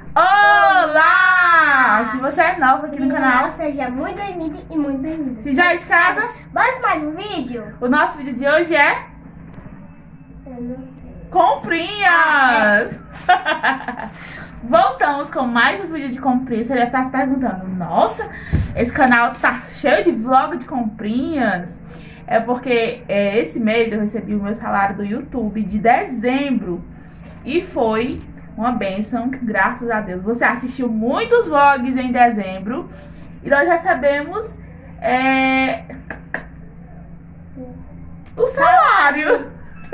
Olá! Se você é nova aqui no canal, seja muito bem-vindo e muito bem-vinda. Se já é de casa, bora para mais um vídeo? O nosso vídeo de hoje é comprinhas! Voltamos com mais um vídeo de comprinhas. Você deve estar se perguntando: nossa, esse canal tá cheio de vlog de comprinhas. É porque esse mês eu recebi o meu salário do YouTube de dezembro e foi uma bênção, graças a Deus. Você assistiu muitos vlogs em dezembro e nós recebemos o salário.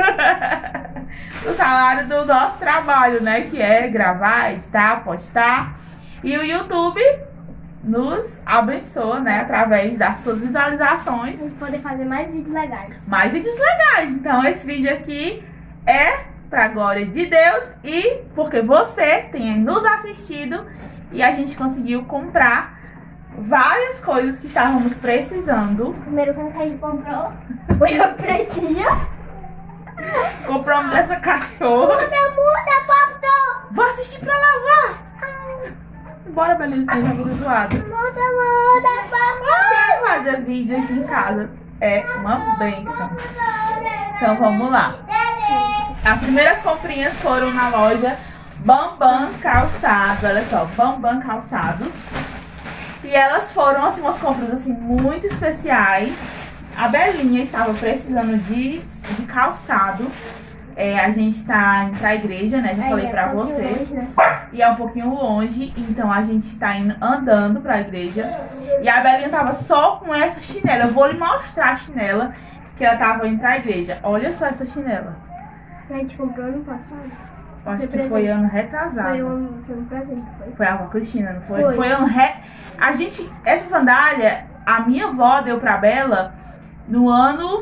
O salário do nosso trabalho, né? Que é gravar, editar, postar. E o YouTube nos abençoa, né? Através das suas visualizações. Pra gente poder fazer mais vídeos legais. Mais vídeos legais. Então esse vídeo aqui é pra glória de Deus e porque você tem nos assistido e a gente conseguiu comprar várias coisas que estávamos precisando. O primeiro que a gente comprou foi a pretinha. Compramos essa cachorra. Muda, papo! Vou assistir pra lavar. Bora, Beleza, tem jogo zoado. Muda, papo! Fazer vídeo aqui em casa é uma bênção. Então vamos lá. As primeiras comprinhas foram na loja Bambam Calçados. Olha só, Bambam Calçados. E elas foram assim umas compras assim muito especiais. A Belinha estava precisando de calçado. A gente tá indo pra igreja, né? Já falei pra vocês. Longe, né? E é um pouquinho longe, então a gente tá indo andando pra igreja. E a Belinha tava só com essa chinela. Eu vou lhe mostrar a chinela que ela tava indo pra igreja. Olha só essa chinela. A gente comprou ano passado. Acho que foi ano retrasado. Foi um presente, foi? Foi a avó Cristina, não foi? Foi ano essa sandália, a minha avó deu pra Bela no ano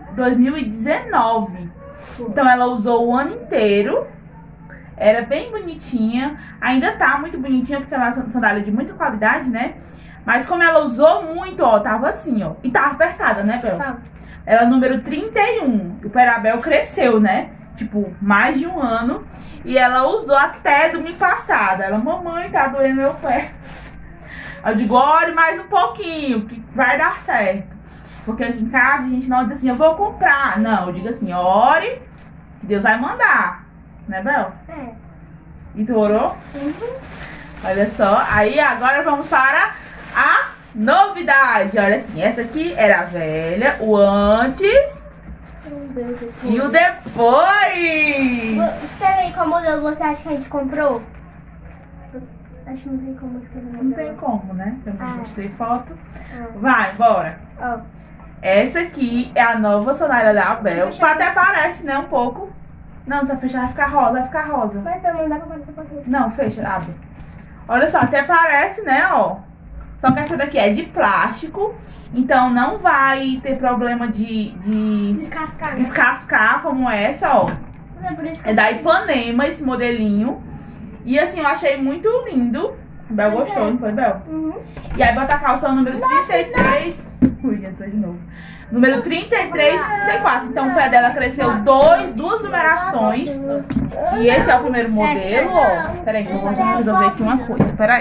2019. Então ela usou o ano inteiro. Era bem bonitinha. Ainda tá muito bonitinha porque ela é uma sandália de muita qualidade, né? Mas como ela usou muito, ó, tava assim, ó. E tava apertada, né, Bel? Tá. Ela é número 31. O pé da Bel cresceu, né? Tipo, mais de um ano. E ela usou até domingo passado. Ela, mamãe, tá doendo meu pé. Eu digo, ore mais um pouquinho, que vai dar certo. Porque aqui em casa a gente não diz assim, eu vou comprar. Não, eu digo assim, ore, que Deus vai mandar. Né, Bel? É. E tu orou? Uhum. Olha só. Aí agora vamos para a novidade. Olha assim, essa aqui era a velha, o antes e o depois. Você aí qual modelo você acha que a gente comprou? Acho que não tem como escrever modelo. Não tem como, né? Eu não postei foto. Ah. Vai, bora. Ó. Essa aqui é a nova sandália da Abel. Deixa eu fechar. Até parece, né? Um pouco. Não, se eu fechar vai ficar rosa, vai ficar rosa. Mas pelo menos dá pra fazer pra Não, fecha, abre. Olha só, até parece, né, ó. Só que essa daqui é de plástico. Então não vai ter problema de descascar, né? descascar como essa, ó. É por isso que É da Ipanema esse modelinho. E assim, eu achei muito lindo. Bel Pois gostou, é. não foi, Bel? Uhum. E aí bota a calça número 33. Ui, entrou de novo. Número 33 e 34. Então o pé dela cresceu duas numerações. E esse é o primeiro modelo, ó. Peraí, que eu vou resolver aqui uma coisa. Peraí.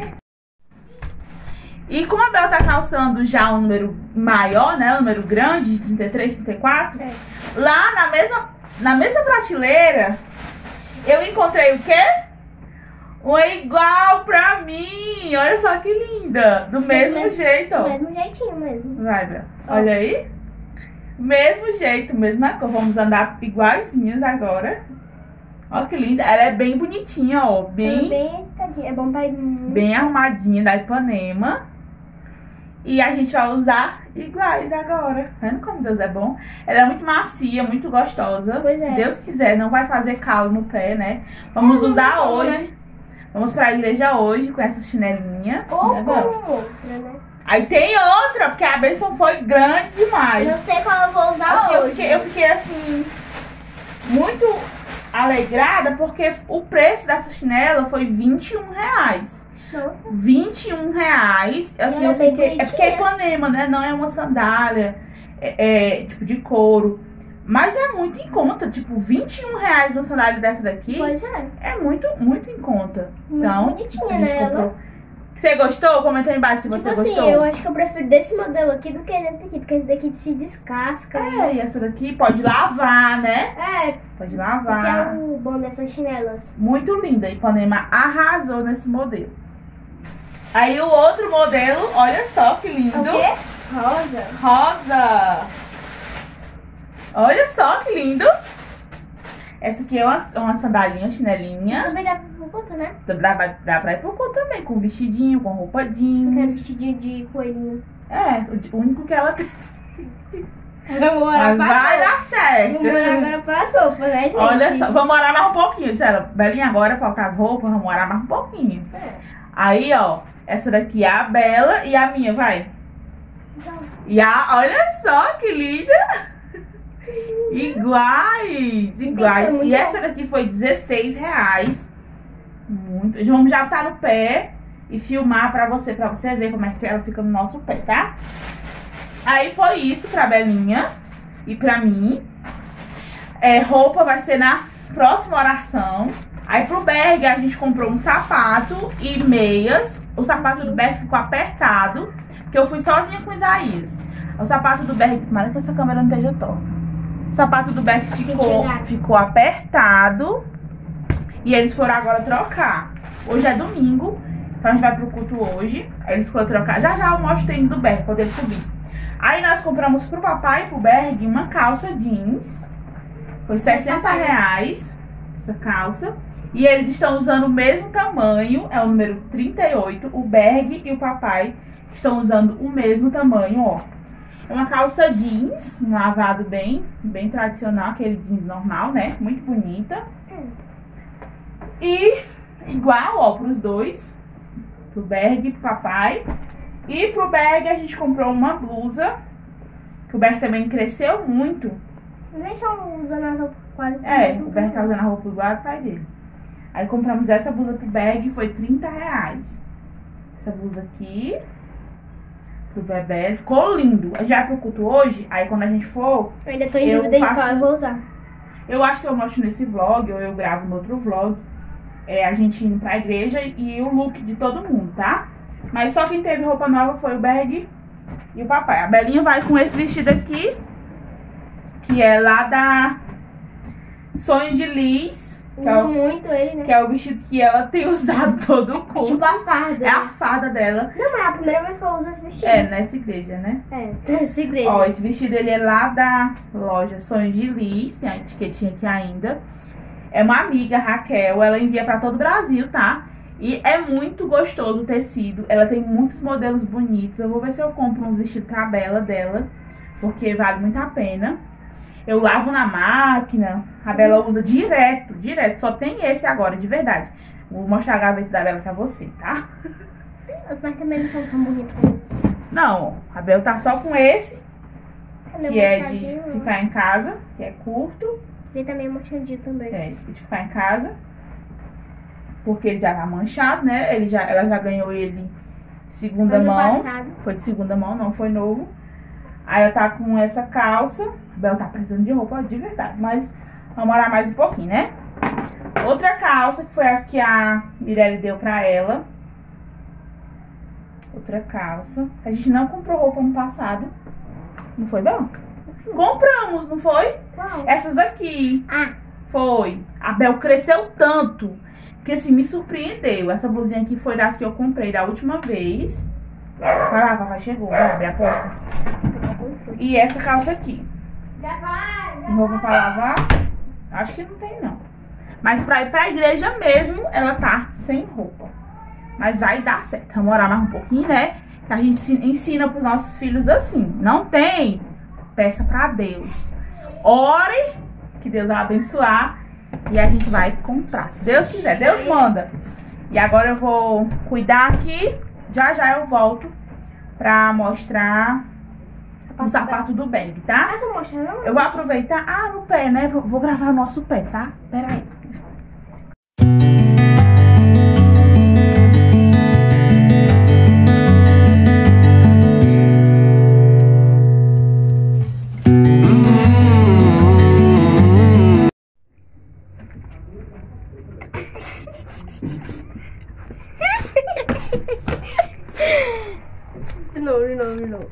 E como a Bel tá calçando já um número maior, né? Um número grande, de 33, 34. Lá na mesma prateleira, eu encontrei o quê? Uma igual pra mim. Olha só que linda. Do mesmo jeito, ó. Do mesmo jeitinho mesmo. Vai, Bel. Olha aí. Mesmo jeito, mesma cor. Vamos andar iguaizinhas agora. Olha que linda. Ela é bem bonitinha, ó. Bem É bom pra ir. bem arrumadinha, da Ipanema. E a gente vai usar iguais agora. Vendo como Deus é bom? Ela é muito macia, muito gostosa. Pois Se é. Deus quiser, não vai fazer calo no pé, né? Vamos usar hoje. Né? Vamos pra igreja hoje com essa chinelinha. Ou né, com Bel? outra, né? Aí tem outra, porque a bênção foi grande demais. Eu não sei qual eu vou usar Assim, hoje. eu fiquei assim, muito alegrada, porque o preço dessa chinela foi R$21. Não. R$21. Assim, Ela eu é bem fiquei. É porque é bonitinha. Ipanema, né? Não é uma sandália tipo de couro. Mas é muito em conta, tipo, R$ 21 uma sandália dessa daqui. Pois é. É muito, muito em conta. Muito Então, bonitinha, a gente né, comprou. Você gostou? Comenta aí embaixo se Tipo você assim, gostou. eu acho que eu prefiro desse modelo aqui do que desse daqui, porque esse daqui se descasca. É, e essa daqui pode lavar, né? É, Pode esse lavar. é o bom dessas chinelas. Muito linda. Ipanema arrasou nesse modelo. Aí o outro modelo, olha só que lindo. É o quê? Rosa. Rosa. Olha só que lindo. Essa aqui é uma sandalinha, chinelinha. Também dá pro culto, né? Dá pra ir pro cu também, com vestidinho, com roupa Eu quero jeans. vestidinho de coelhinho. É, o único que ela tem. Agora Mas vai dar certo. agora para as roupas, né, gente? Olha só, vamos orar mais um pouquinho. Disse ela, Belinha, agora falta as roupas, vamos orar mais um pouquinho. É. Aí, ó, essa daqui é a Bela e a minha, vai. Então, E olha só que linda. Iguais. muito E bom. essa daqui foi R$16. Muito. Vamos já botar no pé e filmar pra você ver como é que ela fica no nosso pé, tá? Aí foi isso pra Belinha e pra mim. Roupa vai ser na próxima oração. Aí pro Berg a gente comprou um sapato e meias. O sapato do Berg ficou apertado, porque eu fui sozinha com o Isaías. O sapato do Berg... Tomara que essa câmera não esteja torta. O sapato do Berg ficou apertado. E eles foram agora trocar. Hoje é domingo, então a gente vai pro culto hoje. Aí eles foram trocar. Já já eu mostro o tênis do Berg, pra ele subir. Aí nós compramos pro papai e pro Berg uma calça jeans. Foi R$60 essa calça. E eles estão usando o mesmo tamanho, é o número 38. O Berg e o papai estão usando o mesmo tamanho, ó. É uma calça jeans, um lavado bem tradicional, aquele jeans normal, né? Muito bonita. E igual, ó, pros dois. Pro Berg e pro papai. E pro Berg a gente comprou uma blusa. Que o Berg também cresceu muito. nem estão usando as roupas quase. O Berg tá usando a roupa igual ao pai dele. Aí compramos essa blusa pro Berg, foi R$30. Essa blusa aqui. Pro bebê. Ficou lindo. A gente vai pro culto hoje, aí quando a gente for... Eu ainda tô em dúvida em qual eu vou usar. Eu acho que eu mostro nesse vlog, ou eu gravo no outro vlog. A gente indo pra igreja e o look de todo mundo, tá? Mas só quem teve roupa nova foi o Berg e o papai. A Belinha vai com esse vestido aqui, que é lá da Sonhos de Liz. Uso muito ele, né? Que é o vestido que ela tem usado todo o É culto. tipo a farda. É a farda dela. Não, mas é a primeira vez que eu uso esse vestido. Nessa igreja, né? Nessa igreja. Ó, esse vestido ele é lá da loja Sonhos de Liz. Tem a etiquetinha aqui ainda. É uma amiga, Raquel. Ela envia pra todo o Brasil, tá? E é muito gostoso o tecido. Ela tem muitos modelos bonitos. Eu vou ver se eu compro uns vestidos pra Bela dela, porque vale muito a pena. Eu lavo na máquina. A Bela usa direto. Só tem esse agora, de verdade. Vou mostrar a gaveta da Bela pra você, tá? Mas também não são tão bonitos como esse. Não, a Bela tá só com esse, que é de manchadinho. ficar em casa, que é curto. Ele também é manchadinho também. De ficar em casa. Porque ele já tá manchado, né? Ela já ganhou ele de segunda Ano mão. passado. Foi de segunda mão, não foi novo. Aí ela tá com essa calça. A Bela tá precisando de roupa de verdade, mas vamos orar mais um pouquinho, né? Outra calça, que foi as que a Mirelle deu pra ela. Outra calça. A gente não comprou roupa no passado. Não foi, Bel? Compramos, não foi? Qual? Essas daqui. Ah, Foi. A Bel cresceu tanto que assim, me surpreendeu. Essa blusinha aqui foi das que eu comprei da última vez. Vai lá, papai chegou. Vai abrir a porta. E essa calça aqui. Tem roupa pra lavar? Acho que não tem, não. Mas pra ir pra igreja mesmo, ela tá sem roupa. Mas vai dar certo. Vamos orar mais um pouquinho, né? Que a gente ensina pros nossos filhos assim. Não tem? Peça pra Deus. Ore, que Deus vai abençoar. E a gente vai comprar. Se Deus quiser, Deus manda. E agora eu vou cuidar aqui. Já já eu volto pra mostrar o sapato do Berg, tá? tô mostrando. Eu vou aproveitar. No pé, né? Vou gravar o nosso pé, tá? Pera aí. novo, de novo, de novo.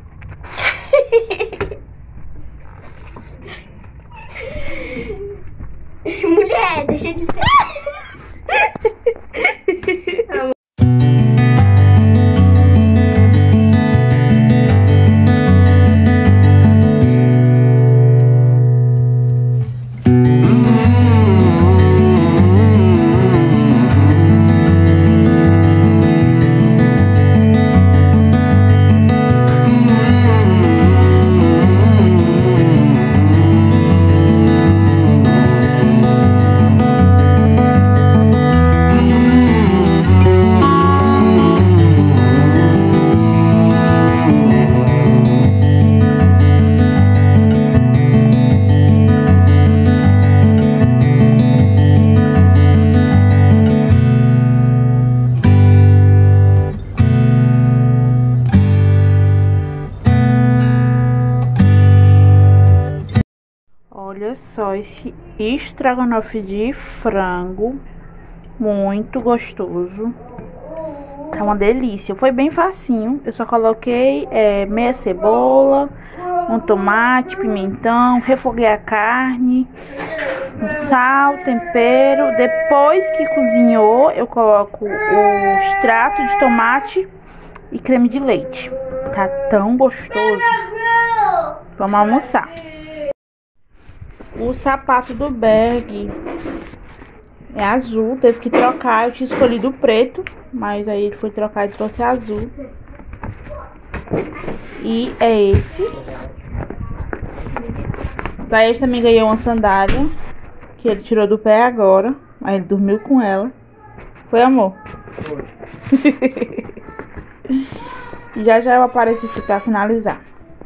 Mulher, deixa de ser. Olha só esse estrogonofe de frango, muito gostoso, tá uma delícia. Foi bem facinho, eu só coloquei meia cebola, um tomate, pimentão, refoguei a carne, um sal, tempero. Depois que cozinhou, eu coloco o extrato de tomate e creme de leite. Tá tão gostoso. Vamos almoçar. O sapato do Berg é azul, teve que trocar. Eu tinha escolhido o preto, mas aí ele foi trocar e trouxe azul. E é esse. Daí também ganhou uma sandália que ele tirou do pé agora. Aí ele dormiu com ela. Foi, amor? Foi. E já eu apareço aqui pra finalizar.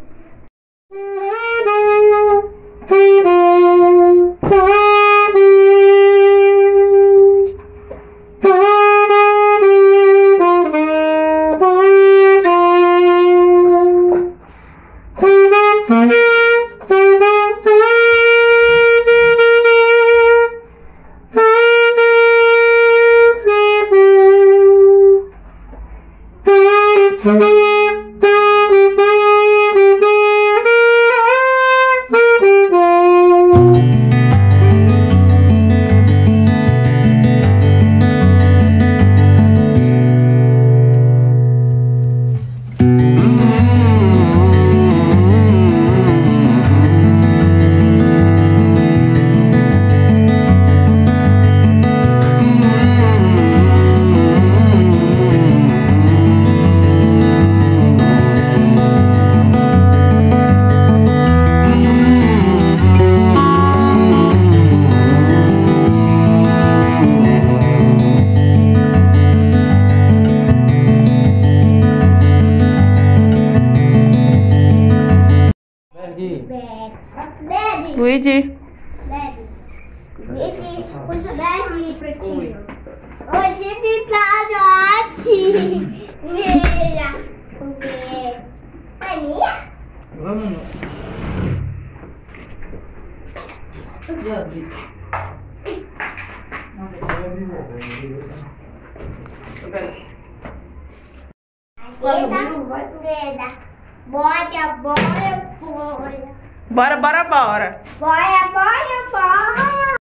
Luigi. Puxa daqui, pretinho. Hoje picadote. Mira. É minha? Vamos. Bora, bora, bora. Bora, bora, bora. Bora, bora, bora.